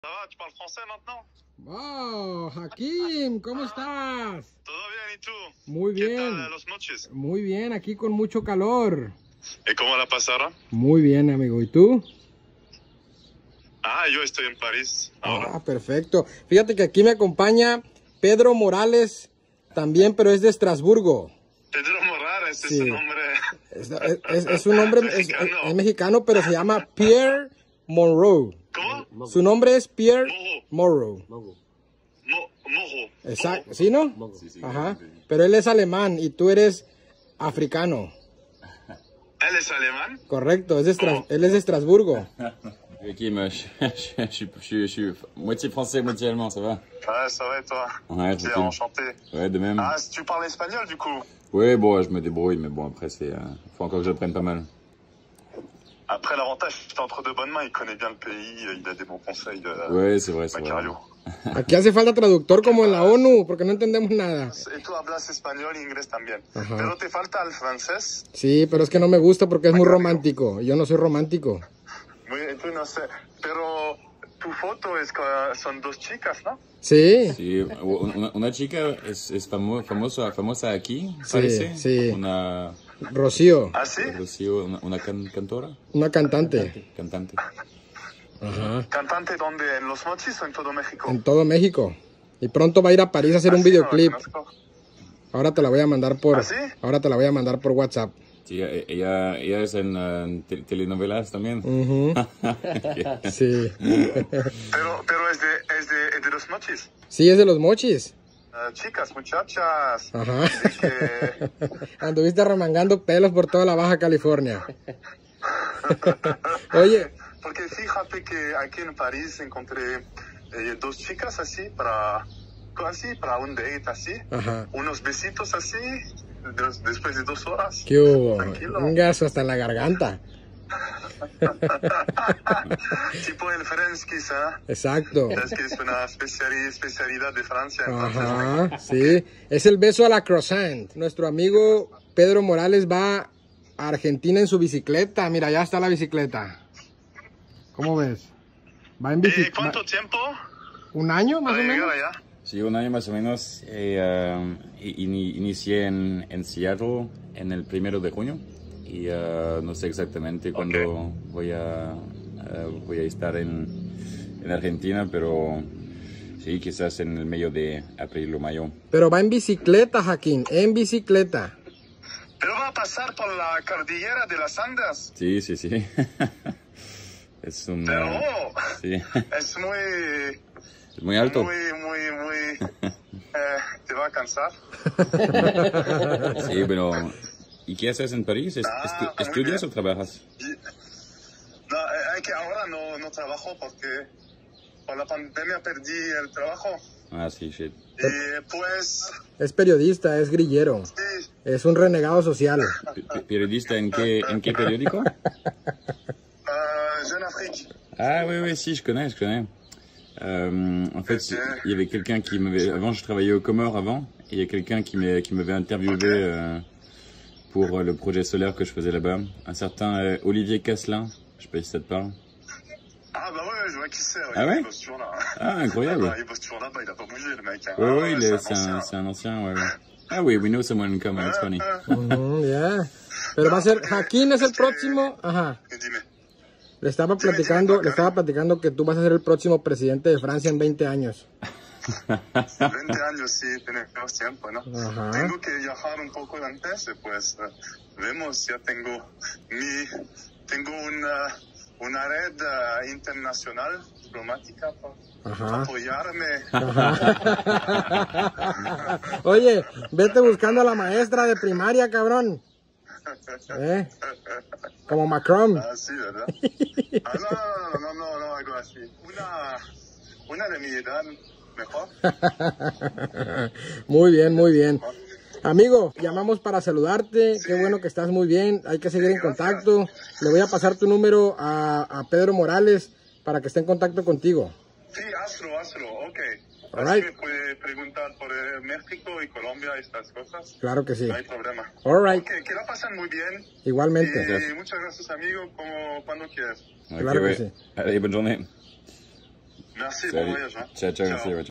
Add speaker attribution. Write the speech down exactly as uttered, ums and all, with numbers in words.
Speaker 1: Ça va, tu parles français maintenant?
Speaker 2: Oh, Hakim, ¿cómo estás?
Speaker 1: Todo bien, ¿y tú?
Speaker 2: Muy
Speaker 1: ¿Qué
Speaker 2: bien.
Speaker 1: tal los noches?
Speaker 2: Muy bien, aquí con mucho calor.
Speaker 1: ¿Y cómo la pasaron?
Speaker 2: Muy bien, amigo. ¿Y tú?
Speaker 1: Ah, yo estoy en París ahora.
Speaker 2: Ah, perfecto. Fíjate que aquí me acompaña Pedro Morales, también, pero es de Estrasburgo.
Speaker 1: Pedro Morales,
Speaker 2: Sí.
Speaker 1: ese nombre.
Speaker 2: Es, es- es- es un nombre, es,
Speaker 1: Mexicano.
Speaker 2: es- es mexicano, pero se llama Pierre Monroe.
Speaker 1: ¿Cómo?
Speaker 2: Su nombre es Pierre
Speaker 1: Morrow.
Speaker 2: Monroe.
Speaker 1: Mo Mojo.
Speaker 2: Exacto, ¿sí, no?
Speaker 3: Sí, sí,
Speaker 2: Ajá.
Speaker 3: sí, sí.
Speaker 2: Pero él es alemán y tú eres africano.
Speaker 1: ¿Él es alemán?
Speaker 2: Correcto, es de Estras- él es de Estrasburgo.
Speaker 3: Kim, je, je, je, suis- je, suis- je suis moitié français, moitié allemand, ça va?
Speaker 1: Ouais, ça va et toi?
Speaker 3: Ouais,
Speaker 1: Bien,
Speaker 3: tranquille.
Speaker 1: enchanté.
Speaker 3: Ouais, de même.
Speaker 1: Ah, tu parles espagnol du coup?
Speaker 3: Ouais, bon, je me débrouille, mais bon, après, c'est. Euh, faut encore que j'apprenne pas mal.
Speaker 1: Après, l'avantage, tu es entre de bonnes mains, il connaît bien le pays, il a des bons conseils. Euh,
Speaker 3: Ouais, c'est vrai, c'est vrai.
Speaker 1: Macario.
Speaker 2: Aquí hace falta traductor como en la ONU, porque no entendemos nada.
Speaker 1: Y tú hablas español e inglés también.
Speaker 2: Ajá.
Speaker 1: Pero te falta el francés.
Speaker 2: Sí, pero es que no me gusta porque es muy romántico. Yo no soy romántico.
Speaker 1: Muy, tú no sé. Pero tu foto es que son dos chicas, ¿no?
Speaker 2: Sí,
Speaker 3: Sí, una, una chica es, es famo- famosa, famosa aquí,
Speaker 2: Sí,
Speaker 3: parece.
Speaker 2: sí.
Speaker 3: Una.
Speaker 2: Rocío,
Speaker 1: ¿Ah, sí?
Speaker 3: Rocío, una, una can- cantora,
Speaker 2: una cantante.
Speaker 3: cantante.
Speaker 2: Ajá.
Speaker 1: ¿Cantante dónde? ¿En Los Mochis o en todo México?
Speaker 2: En todo México. Y pronto va a ir a París a hacer
Speaker 1: Ah,
Speaker 2: un
Speaker 1: sí, no la
Speaker 2: videoclip.
Speaker 1: conozco.
Speaker 2: Ahora te la voy a mandar por.
Speaker 1: ¿Ah, sí?
Speaker 2: Ahora te la voy a mandar por WhatsApp.
Speaker 3: Sí, ella, ella es en uh, te- telenovelas también.
Speaker 2: Ujú. Sí.
Speaker 1: Pero, pero es, de, es, de, es de Los Mochis.
Speaker 2: Sí, es de los mochis.
Speaker 1: Uh, chicas, muchachas.
Speaker 2: Ajá.
Speaker 1: Que...
Speaker 2: Anduviste remangando pelos por toda la Baja California. Oye,
Speaker 1: Porque fíjate que aquí en París encontré eh, dos chicas así para, así para un date así.
Speaker 2: ajá.
Speaker 1: Unos besitos así des- después de dos horas.
Speaker 2: ¿Qué hubo?
Speaker 1: Tranquilo.
Speaker 2: Un gaso hasta en la garganta.
Speaker 1: Tipo el Frenskis, ¿eh?
Speaker 2: Exacto.
Speaker 1: Es que es una especiali- especialidad de Francia. Entonces,
Speaker 2: Ajá, sí. Es el beso a la croissant. Nuestro amigo Pedro Morales va a Argentina en su bicicleta. Mira, ya está la bicicleta. ¿Cómo ves? Va en
Speaker 1: ¿Y
Speaker 2: bicicleta.
Speaker 1: cuánto tiempo
Speaker 2: ¿Un año más o
Speaker 1: para
Speaker 2: menos?
Speaker 1: llegar allá?
Speaker 3: Sí, un año más o menos. Eh, um, ini- inicié en, en Seattle en el primero de junio y uh, no sé exactamente cuándo voy a uh, voy a estar en, en Argentina, pero sí, quizás en el medio de abril o mayo.
Speaker 2: Pero va en bicicleta, Joaquín, en bicicleta.
Speaker 1: Pero va a pasar por la cordillera de las Andes.
Speaker 3: Sí, sí, sí. Es un
Speaker 1: Pero
Speaker 3: uh, sí,
Speaker 1: es muy,
Speaker 3: es muy alto.
Speaker 1: muy, muy, muy... eh, ¿Te va a cansar?
Speaker 3: Sí, pero ¿y qué haces en París? ¿Est-
Speaker 1: Ah,
Speaker 3: estu-
Speaker 1: muy
Speaker 3: ¿Estudias
Speaker 1: bien.
Speaker 3: o trabajas?
Speaker 1: Y- No, eh, es que ahora no, no trabajo porque por la pandemia perdí el trabajo.
Speaker 3: Ah, sí, shit.
Speaker 1: Y pues,
Speaker 2: Es periodista, es grillero.
Speaker 1: sí,
Speaker 2: Es un renegado social.
Speaker 3: Pe- pe- ¿Periodista en qué, en qué periódico?
Speaker 1: euh, Jeune Afrique.
Speaker 3: Ah oui, oui, si, je connais, je connais. Euh, en fait,
Speaker 1: Ok.
Speaker 3: il y avait quelqu'un qui m'avait... Avant, je travaillais au Comores avant, et il y a quelqu'un qui m'a- qui m'avait interviewé euh, pour euh, le projet solaire que je faisais là-bas. Un certain euh, Olivier Casselin, je sais pas si ça te parle.
Speaker 1: Ah bah ouais, je vois qui c'est. Ouais,
Speaker 3: Ah ouais
Speaker 1: il bosse toujours là.
Speaker 3: Ah, incroyable.
Speaker 1: Ah, il bosse toujours là-bas, il a pas bougé le mec. Hein.
Speaker 3: Oui,
Speaker 1: Ah,
Speaker 3: oui,
Speaker 1: ouais,
Speaker 3: il
Speaker 1: c'est
Speaker 3: est-
Speaker 1: un
Speaker 3: c'est un,
Speaker 1: ancien.
Speaker 3: c'est un ancien, ouais, ouais. Ah oui, we know someone in common, it's funny.
Speaker 2: Ujú, ya. Pero va a ser, Joaquín es el próximo. Ajá.
Speaker 1: Et dime.
Speaker 2: Le estaba platicando, le estaba platicando que tú vas a ser el próximo presidente de Francia en veinte años.
Speaker 1: veinte años sí, tenemos tiempo, ¿no?
Speaker 2: Ajá.
Speaker 1: Tengo que viajar un poco antes, y pues eh, vemos, ya tengo mi, tengo una, una red eh, internacional diplomática para
Speaker 2: Ajá.
Speaker 1: apoyarme.
Speaker 2: Oye, vete buscando a la maestra de primaria, cabrón. ¿Eh? Como Macron.
Speaker 1: Ah, sí, ¿verdad? Ah, no, no, no, no, no, no, algo así. Una, una de mi edad, mejor.
Speaker 2: Muy bien, muy bien. Amigo, llamamos para saludarte. Qué bueno que estás muy bien. Hay que seguir en contacto. Le voy a pasar tu número a, a Pedro Morales para que esté en contacto contigo.
Speaker 1: Sí, hazlo, hazlo, ok.
Speaker 2: All
Speaker 1: Así
Speaker 2: right.
Speaker 1: me puede preguntar por eh, México y Colombia, estas cosas.
Speaker 2: Claro que sí.
Speaker 1: No hay problema.
Speaker 2: All right.
Speaker 1: Ok, que la pasen muy bien.
Speaker 2: Igualmente.
Speaker 1: Y muchas gracias, amigo, como cuando quieras.
Speaker 3: Ok,
Speaker 2: Claro que
Speaker 3: ouais.
Speaker 2: sí.
Speaker 3: Allez, bonne journée.
Speaker 1: Merci, bon
Speaker 3: Salut.
Speaker 1: voyage. Hein.
Speaker 3: Ciao, ciao,
Speaker 1: Ciao.
Speaker 3: merci. Ouais.